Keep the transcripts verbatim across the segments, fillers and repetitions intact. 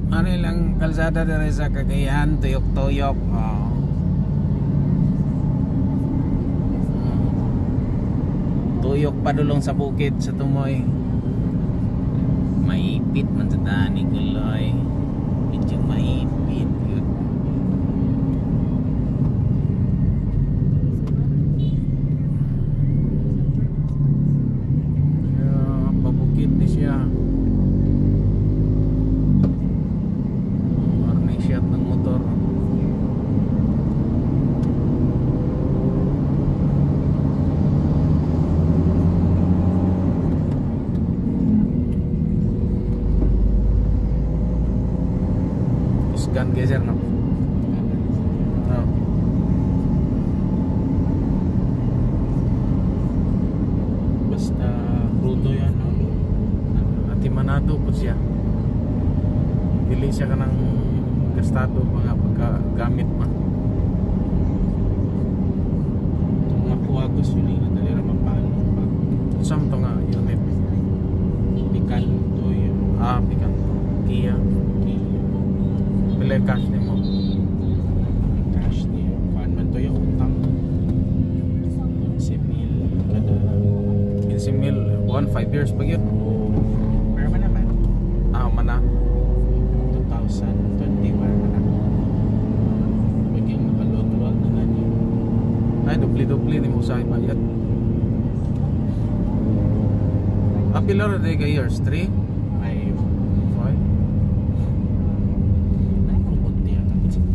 ano lang kalsada dere sa Cagayan, tuyok-tuyok. Oh. Tuyok padulong sa bukid sa Tumoy. Maipit man sa dani guloy. Medyo maipit yun. Yeah, pabukid ni siya. Shot ng motor. Isgan geser no? No. Basta crudo yan no? Ati manado po siya. Dili siya ka ng gastado mga pagkagamit pa. Itong mga kuwatos yun yung nadalira mapalo pa. Saan ito nga unit? Picanto yun. Ah, Picanto. Kia. Kia. Pila yung cash niya mo? Cash niya. Paan man ito yung utang? fifteen mil kada. fifteen mil. one, five years pa yun. Pero man naman. Ah, mana. twenty twenty-one na na. Maging nakaluwag-luwag na nga niyo. Ay, dupli-dupli ni mo sa ibayat. Ah, pila rin ka years? three? five. five? Ay, ang puti yan.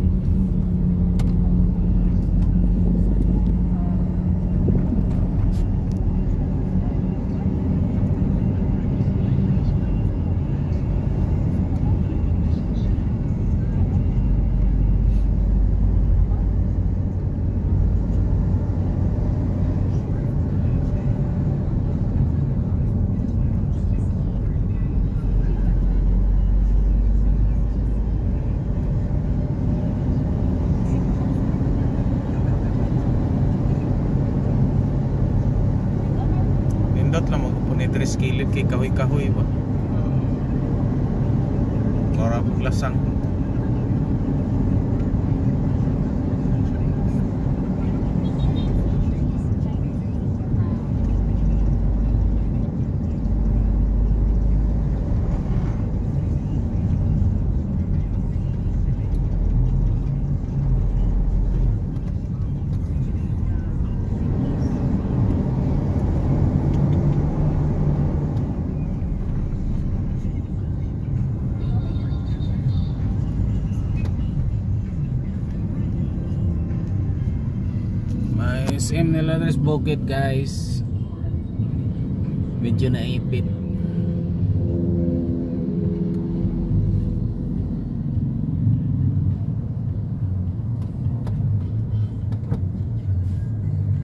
Nindot lang magpupunit tres kilid kay kahoy-kahoy ba? Mara paglasang. S M nila Tres Bukid guys. Medyo naipit.